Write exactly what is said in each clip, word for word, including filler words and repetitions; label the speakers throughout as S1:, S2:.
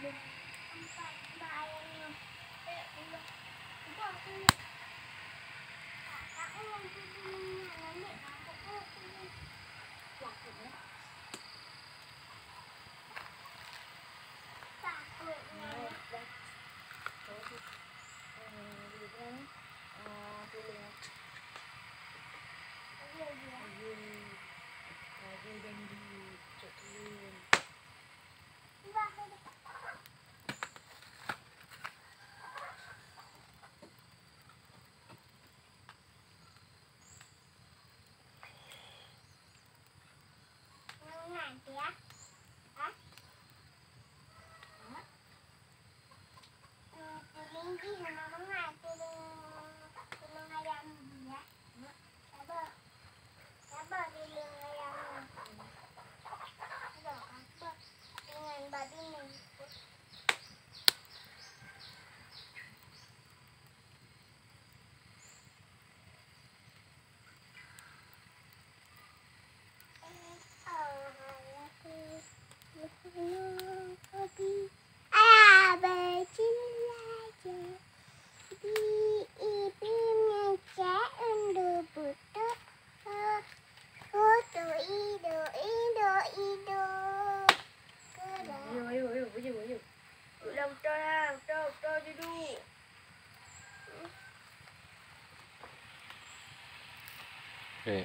S1: Ya. Hah? Piling di sana mana? Piling piling ayam dia. Sabar. Sabar piling ayam. Ada apa? Dengan babi ni.
S2: Eh.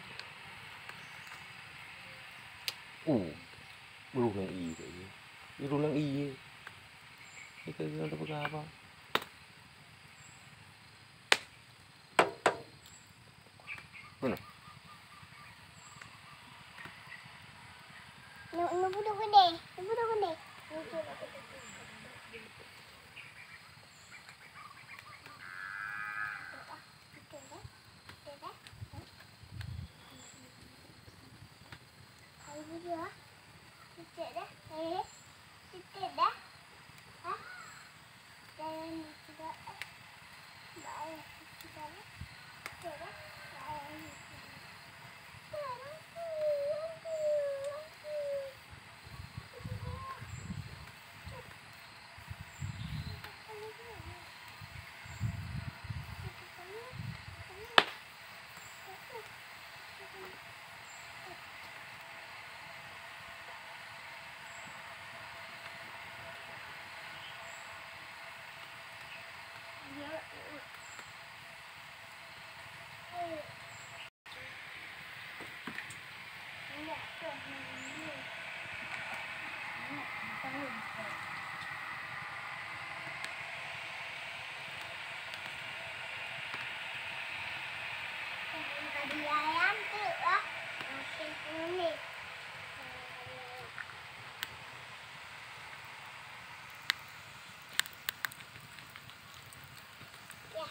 S2: Uh, berulang i kayaknya. Berulang i. Ini kagak ada apa-apa. Mana?
S1: Nubu tu gede, nubu tu gede. Dia, cicit dah, eh, cicit dah, ha? Dan juga, dah, cicit dah, cicit dah, dah. Tadi ayam tu lah, masih kuning. Ya,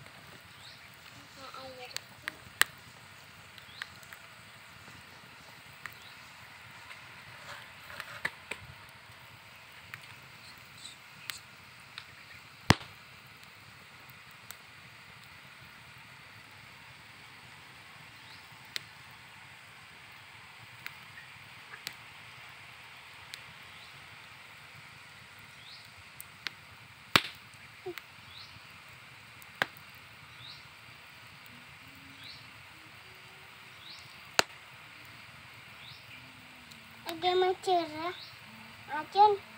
S1: air. Ada macam lah, macam.